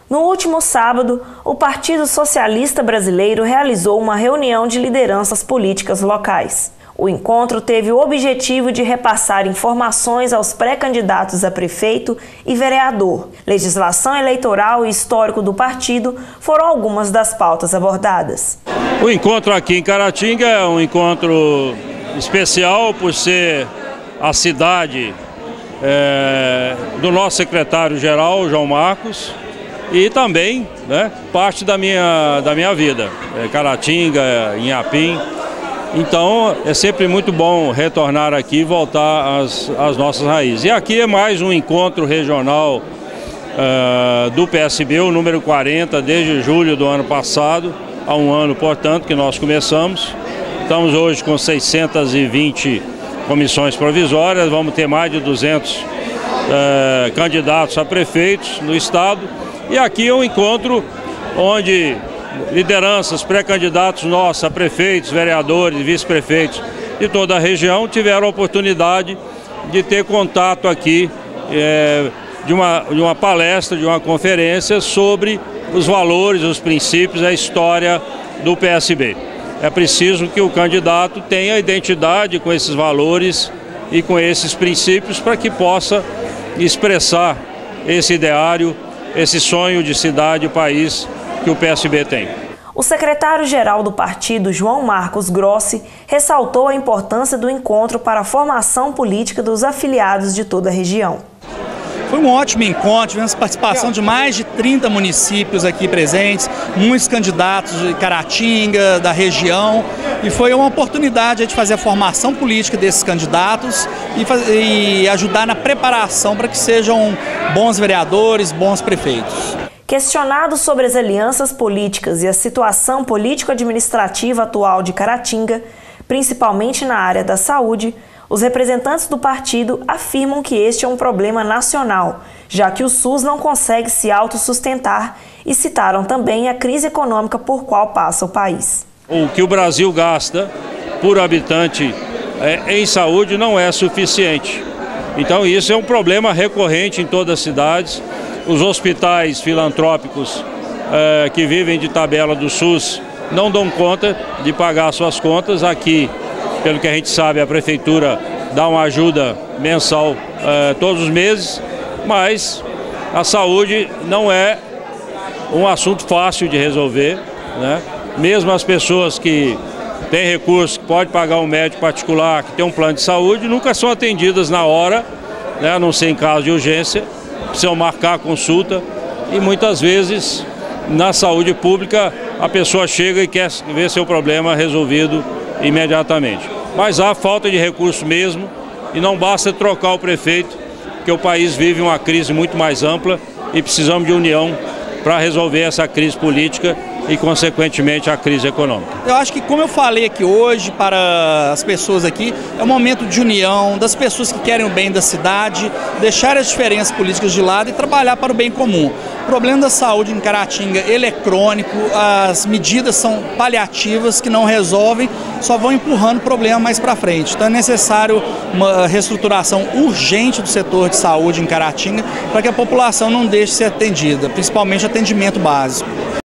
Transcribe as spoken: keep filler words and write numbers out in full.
No último sábado, o Partido Socialista Brasileiro realizou uma reunião de lideranças políticas locais. O encontro teve o objetivo de repassar informações aos pré-candidatos a prefeito e vereador. Legislação eleitoral e histórico do partido foram algumas das pautas abordadas. O encontro aqui em Caratinga é um encontro especial por ser a cidade é, do nosso secretário-geral, João Marcos, e também, né, parte da minha, da minha vida, é, Caratinga, Inhapim. Então é sempre muito bom retornar aqui e voltar às, às nossas raízes. E aqui é mais um encontro regional uh, do P S B, o número quarenta, desde julho do ano passado, há um ano, portanto, que nós começamos. Estamos hoje com seiscentas e vinte comissões provisórias, vamos ter mais de duzentos uh, candidatos a prefeitos no estado. E aqui é um encontro onde lideranças, pré-candidatos nossos a prefeitos, vereadores, vice-prefeitos de toda a região tiveram a oportunidade de ter contato aqui é, de, uma, de uma palestra, de uma conferência sobre os valores, os princípios, a história do P S B. É preciso que o candidato tenha identidade com esses valores e com esses princípios para que possa expressar esse ideário, esse sonho de cidade e país que o P S B tem. O secretário-geral do partido, João Marcos Grossi, ressaltou a importância do encontro para a formação política dos afiliados de toda a região. Foi um ótimo encontro, tivemos participação de mais de trinta municípios aqui presentes, muitos candidatos de Caratinga, da região, e foi uma oportunidade de fazer a formação política desses candidatos e, fazer, e ajudar na preparação para que sejam bons vereadores, bons prefeitos. Questionado sobre as alianças políticas e a situação político-administrativa atual de Caratinga, principalmente na área da saúde, os representantes do partido afirmam que este é um problema nacional, já que o SUS não consegue se autossustentar, e citaram também a crise econômica por qual passa o país. O que o Brasil gasta por habitante é, em saúde não é suficiente. Então isso é um problema recorrente em todas as cidades. Os hospitais filantrópicos é, que vivem de tabela do SUS não dão conta de pagar suas contas. Aqui, pelo que a gente sabe, a prefeitura dá uma ajuda mensal é, todos os meses, mas a saúde não é um assunto fácil de resolver, né? Mesmo as pessoas que têm recursos, que podem pagar um médico particular, que tem um plano de saúde, nunca são atendidas na hora, né? A não ser em caso de urgência, precisam marcar a consulta, e muitas vezes na saúde pública a pessoa chega e quer ver seu problema resolvido imediatamente. Mas há falta de recurso mesmo, e não basta trocar o prefeito, porque o país vive uma crise muito mais ampla e precisamos de união para resolver essa crise política e, consequentemente, a crise econômica. Eu acho que, como eu falei aqui hoje para as pessoas aqui, é um momento de união das pessoas que querem o bem da cidade, deixar as diferenças políticas de lado e trabalhar para o bem comum. O problema da saúde em Caratinga, ele é crônico, as medidas são paliativas que não resolvem, só vão empurrando o problema mais para frente. Então é necessário uma reestruturação urgente do setor de saúde em Caratinga para que a população não deixe de ser atendida, principalmente atendimento básico.